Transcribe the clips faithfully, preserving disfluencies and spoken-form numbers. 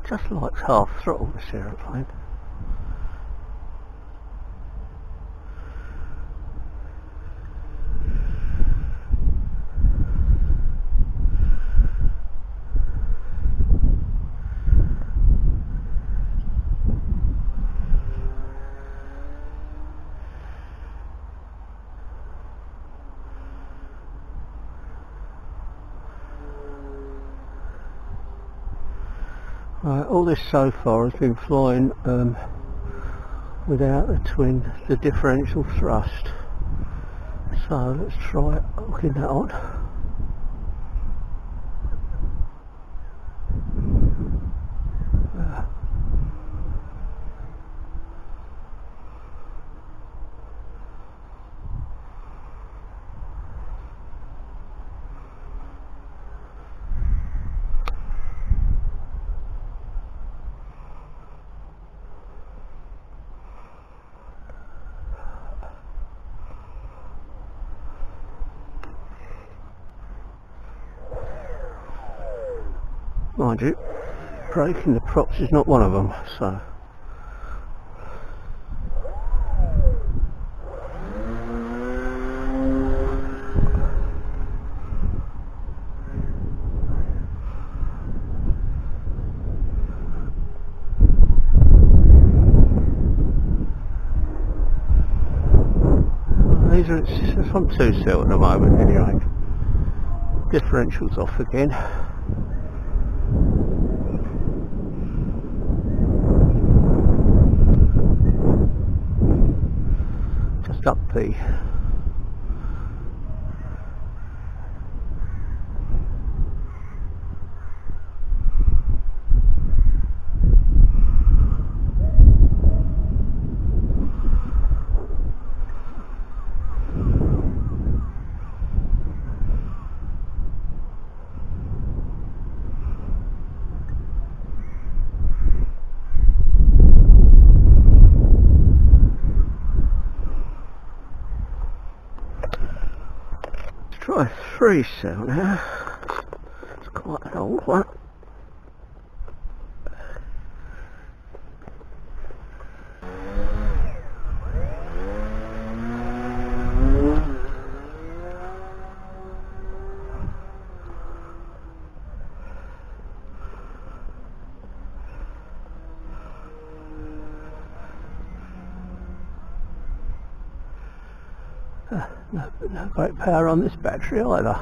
just likes half throttle, this aeroplane. Right, all this so far has been flying um, without the twin, the differential thrust. So let's try hooking that on. Uh, Mind you, breaking the props is not one of them, so. These are, it's on two seal at the moment anyway. Differential's off again. Up P. Try a three cell now. It's quite an old one. Uh, no, no great power on this battery either.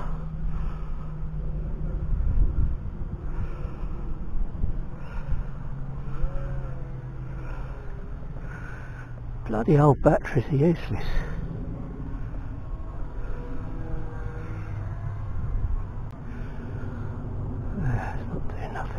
Bloody old batteries are useless. Uh, it's not doing nothing.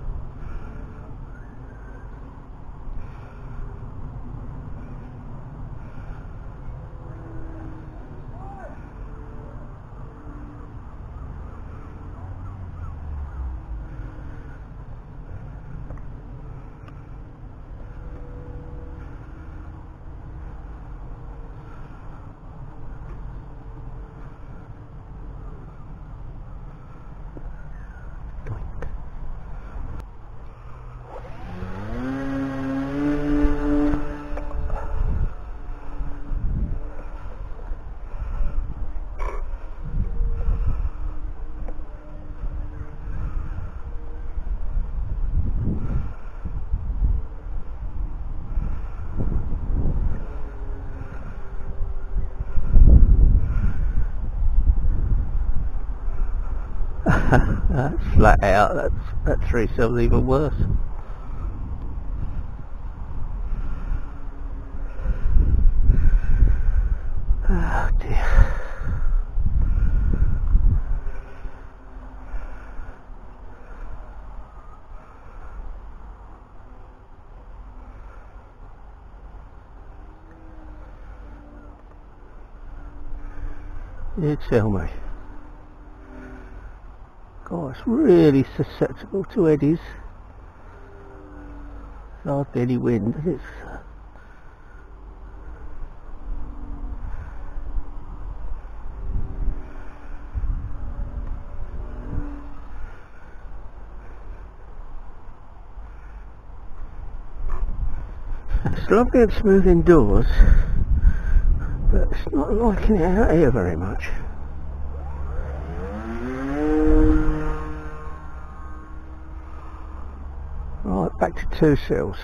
That's flat out, that's, that three cell's even worse. Oh dear. You tell me. God, it's really susceptible to eddies. There's hardly any wind, and it's It's lovely and smooth indoors, but it's not liking it out here very much. Right, back to two seals.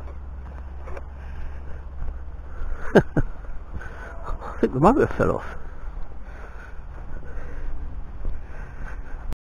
I think the motor fell off.